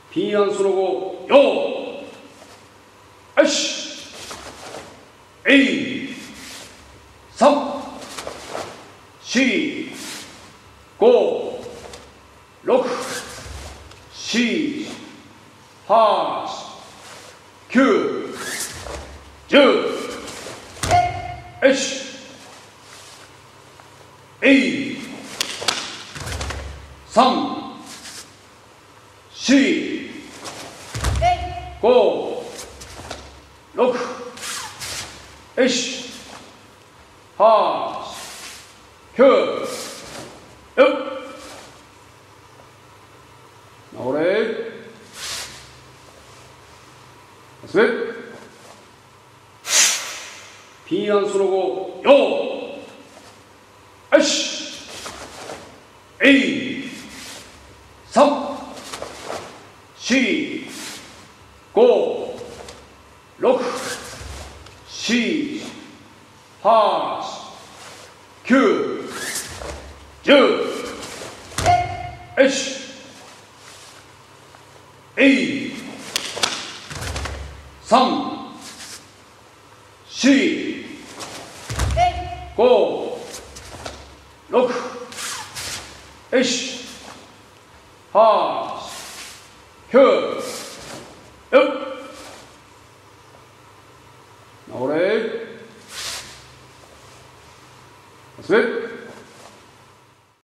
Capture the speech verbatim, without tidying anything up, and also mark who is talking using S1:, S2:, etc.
S1: ピーアンその後、よーよしえいさん、し、ご、ろく、し、はち、きゅう、じゅう、よしえいさん、し、ご、ろく、よし、はち、きゅう、よっ、直れ、休め、ピーアンその後、よーよしえいさん、し、ご、ろく、し、はち、きゅう、じゅう、よしえいさん、し、ご、ろく、よし、はち、きゅう、よっ。